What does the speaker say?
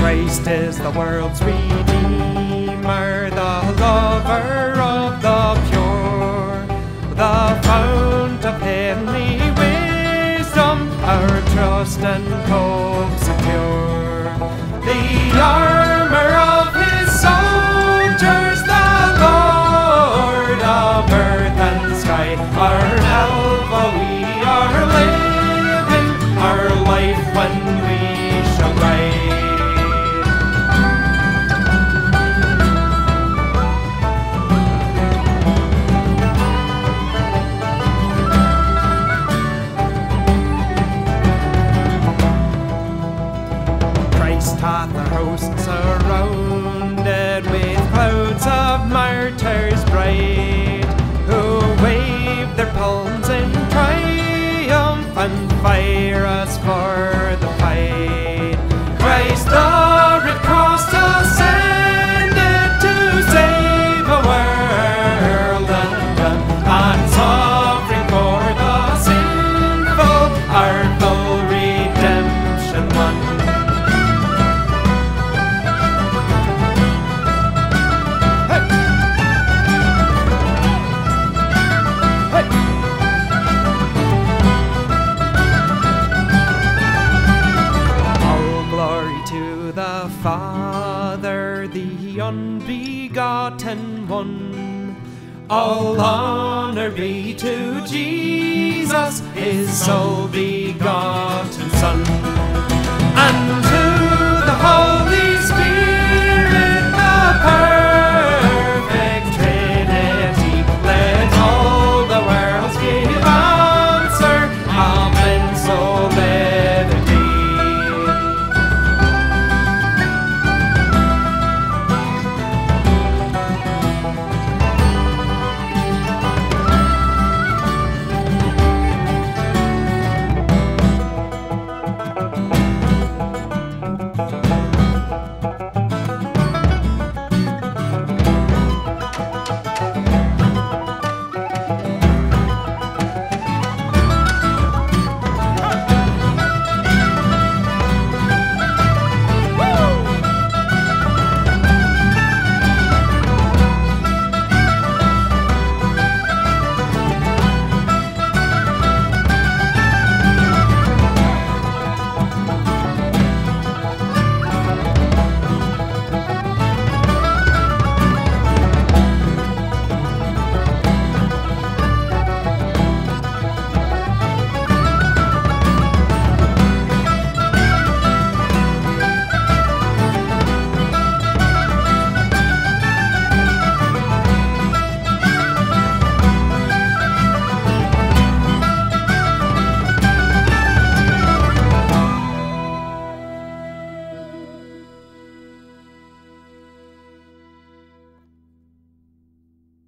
Christ is the world's Redeemer, the lover of the pure, the fount of heavenly wisdom, our trust and hope secure. The armor of his soldiers, the Lord of earth and sky, our Alpha, we are living our life when we shall ride. Hath their hosts surrounded with clouds of martyrs bright, who wave their palms in triumph and fire us for the fight. Christ the red cross ascended to save a world undone, and suffering for the sinful, our full redemption won. Father, the unbegotten one, all honor be to Jesus, his sole begotten Son, and to